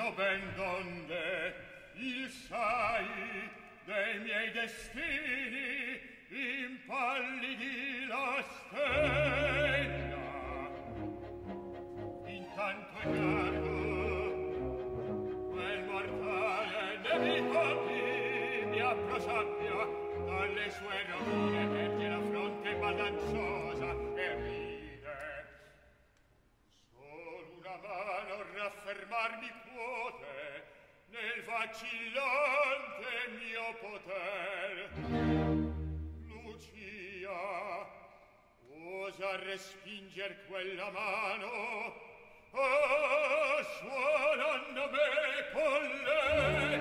so ben donde il sai dei miei destini impallidi la stella. Intanto guardo quel mortale nemico chi mi approsappia dalle sue rovine, verte la fronte balanzosa e ride. Solo una mano raffermarmi puote nel vacillante mio poter. Lucia, osa respinger quella mano, suonando me con lei.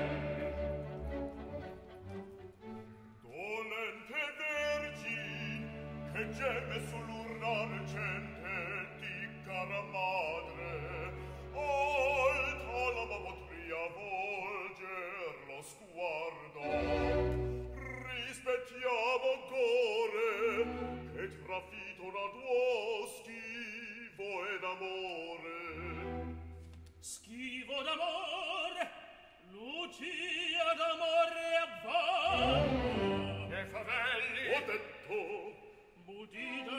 Dolente vergine che geme sull'urna argente di cara madre, alta l'ama potria volger lo sguardo. Rispettiamo gore che trafitona tuo schivo ed amore. Schivo d'amore, Lucia d'amore avvallo. Che favelli Ho detto Budite,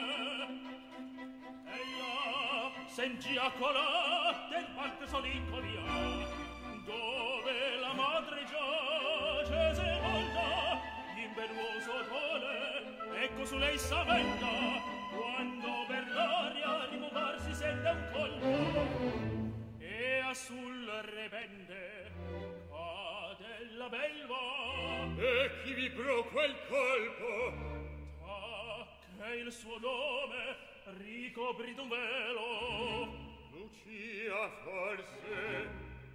ella sentia colà del parte solinconia, dove la madre giace sepolta, impetuoso dole, ecco su lei s'avventa, quando per l'aria rimuovar si sente un colpo, e a sul repente cade la belva. e chi vibrò quel colpo? Che il suo nome ricopri d'un velo. Lucia forse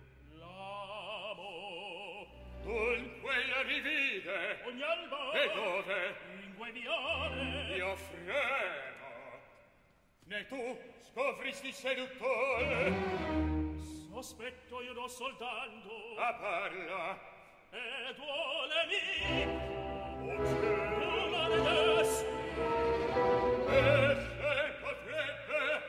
L'amo dunque la rivide. ogni alba E dove? in quei viale. Io fremo. Ne tu scofristi seduttore. Sospetto io non soltanto. A parla. E duolemi o c'è una redesse. E se potrebbe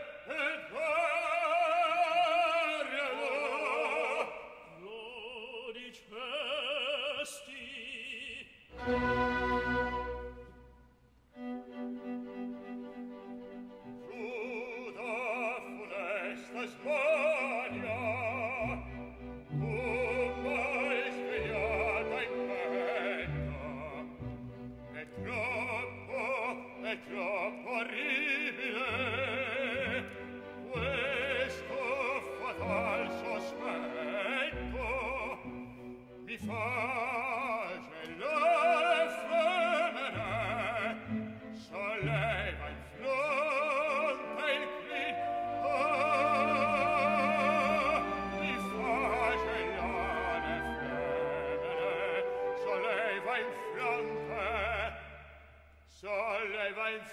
parla. Lo dicesti. Giù da funesta Spagna, tu m'hai svegliata in petto. È troppo orribile questo fatal sospetto. Mi fa gelare fremere, solleva in fronte il crin. Mi fa gelare fremere, solleva in fronte, solleva in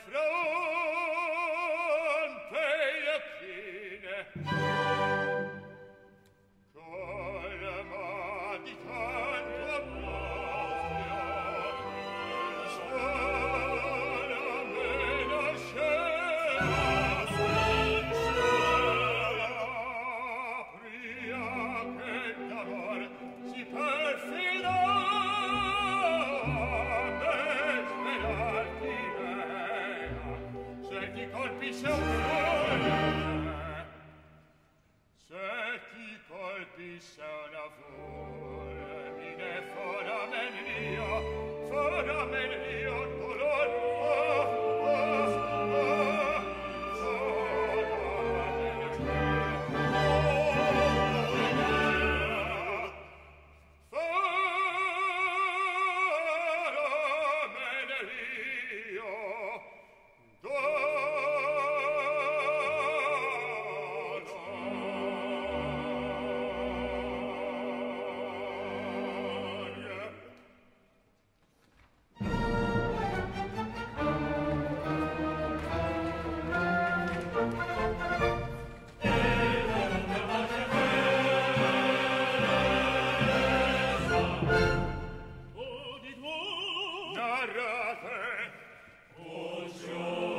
fronte le chine. Colma di tanto amore, suona meno scena, pria che d'amor si perfida, e svelarti vena, se ti colpisse un cuore. Se ti colpisse una fulmine, foramen mio dolor, narrate, Oh,